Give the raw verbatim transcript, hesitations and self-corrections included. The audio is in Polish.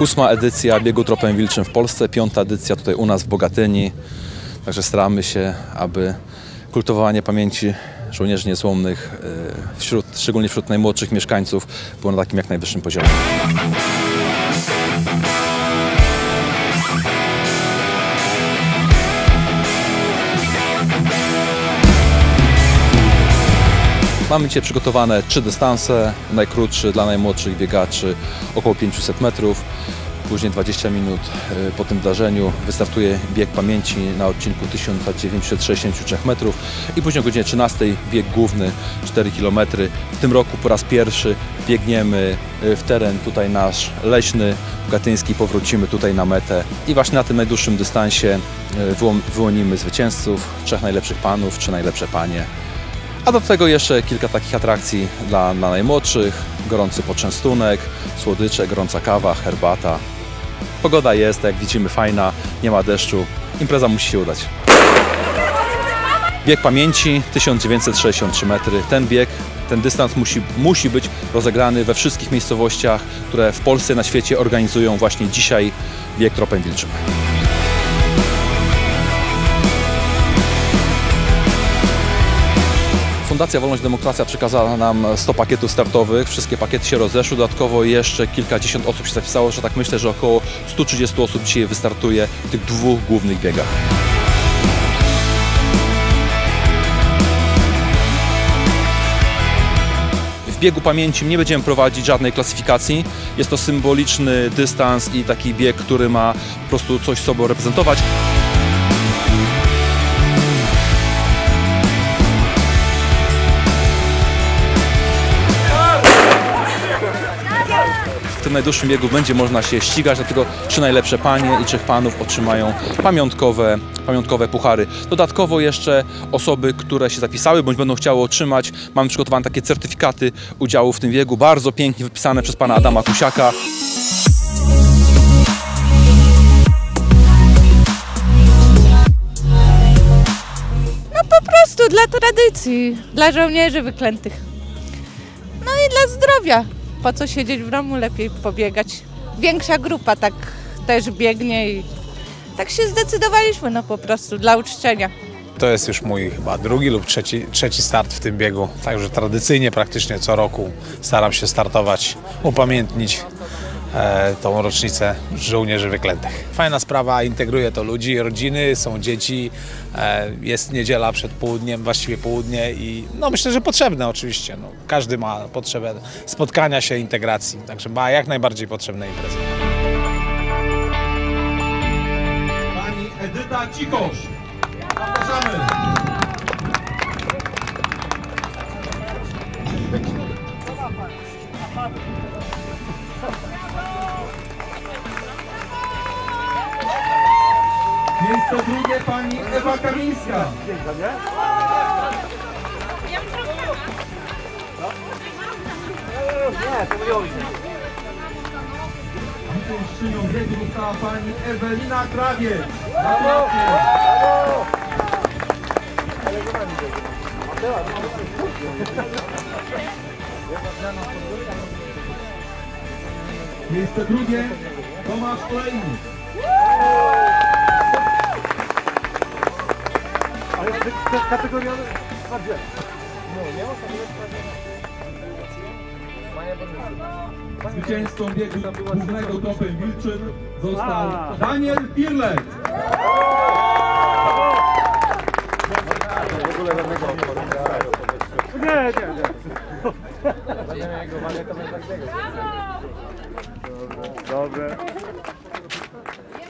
Ósma edycja biegu Tropem Wilczym w Polsce, piąta edycja tutaj u nas w Bogatyni. Także staramy się, aby kultywowanie pamięci żołnierzy niezłomnych, wśród, szczególnie wśród najmłodszych mieszkańców, było na takim jak najwyższym poziomie. Mamy dzisiaj przygotowane trzy dystanse, najkrótszy dla najmłodszych biegaczy około pięćset metrów, później dwadzieścia minut po tym wydarzeniu wystartuje bieg pamięci na odcinku tysiąc dziewięćset sześćdziesiąt trzy metrów i później o godzinie trzynastej bieg główny cztery kilometry. W tym roku po raz pierwszy biegniemy w teren tutaj nasz leśny, bogatyński, powrócimy tutaj na metę i właśnie na tym najdłuższym dystansie wyłonimy zwycięzców, trzech najlepszych panów, trzy najlepsze panie. A do tego jeszcze kilka takich atrakcji dla, dla najmłodszych, gorący poczęstunek, słodycze, gorąca kawa, herbata. Pogoda jest, jak widzimy, fajna, nie ma deszczu, impreza musi się udać. Bieg pamięci tysiąc dziewięćset sześćdziesiąt trzy metry. Ten bieg, ten dystans musi, musi być rozegrany we wszystkich miejscowościach, które w Polsce i na świecie organizują właśnie dzisiaj bieg Tropem Wilczym. Fundacja Wolność Demokracja przekazała nam sto pakietów startowych, wszystkie pakiety się rozeszły, dodatkowo jeszcze kilkadziesiąt osób się zapisało, że tak myślę, że około stu trzydziestu osób dzisiaj wystartuje w tych dwóch głównych biegach. W biegu pamięci nie będziemy prowadzić żadnej klasyfikacji, jest to symboliczny dystans i taki bieg, który ma po prostu coś sobą reprezentować. W tym najdłuższym biegu będzie można się ścigać, dlatego trzy najlepsze panie i trzech panów otrzymają pamiątkowe, pamiątkowe puchary. Dodatkowo jeszcze osoby, które się zapisały bądź będą chciały otrzymać, mamy przygotowane takie certyfikaty udziału w tym biegu, bardzo pięknie wypisane przez pana Adama Kusiaka. No po prostu dla tradycji, dla żołnierzy wyklętych. No i dla zdrowia. Po co siedzieć w domu, lepiej pobiegać. Większa grupa tak też biegnie i tak się zdecydowaliśmy, no po prostu dla uczczenia. To jest już mój chyba drugi lub trzeci, trzeci start w tym biegu, także tradycyjnie praktycznie co roku staram się startować, upamiętnić e, tą rocznicę żołnierzy wyklętych. Fajna sprawa, integruje to ludzi, rodziny, są dzieci, e, jest niedziela przed południem, właściwie południe i no myślę, że potrzebne oczywiście. No, każdy ma potrzebę spotkania się, integracji, także ma jak najbardziej potrzebne imprezy. Pani Edyta Cikosz, zapraszamy. Miejsce drugie pani Ewa Kamińska. Mistrzynią biegu została pani Ewelina Krawiec. Miejsce drugie Tomasz Olejnik. Ale jest kategoria dwie. No, nie ma Zwycięzcą biegu głównego Tropem Wilczym został Daniel Pirlek. W ogóle żadnego. Nie, nie, nie. Dobre.